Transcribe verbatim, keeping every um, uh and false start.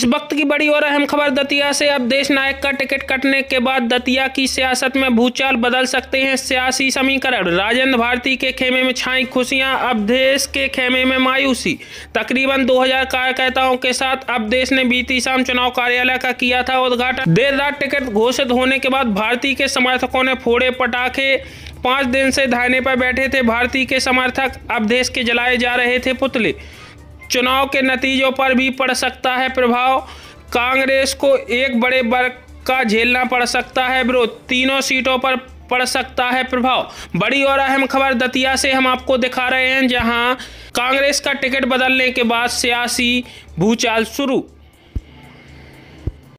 वक्त की बड़ी और अहम खबर दतिया से। अब देश नायक का टिकट कटने के बाद दतिया की सियासत में भूचाल बदल सकते हैं सियासी समीकरण। राजेंद्र भारती के खेमे में छाई खुशियां, अब देश के खेमे में मायूसी। तकरीबन दो हज़ार कार्यकर्ताओं के साथ अब देश ने बीती शाम चुनाव कार्यालय का किया था उद्घाटन। देर रात टिकट घोषित होने के बाद भारती के समर्थकों ने फोड़े पटाखे। पांच दिन से धरने पर बैठे थे भारती के समर्थक, अब देश के जलाए जा रहे थे पुतले। चुनाव के नतीजों पर भी पड़ सकता है प्रभाव। कांग्रेस को एक बड़े वर्ग का झेलना पड़ सकता है विरोध। तीनों सीटों पर पड़ सकता है प्रभाव। बड़ी और अहम खबर दतिया से हम आपको दिखा रहे हैं, जहां कांग्रेस का टिकट बदलने के बाद सियासी भूचाल शुरू।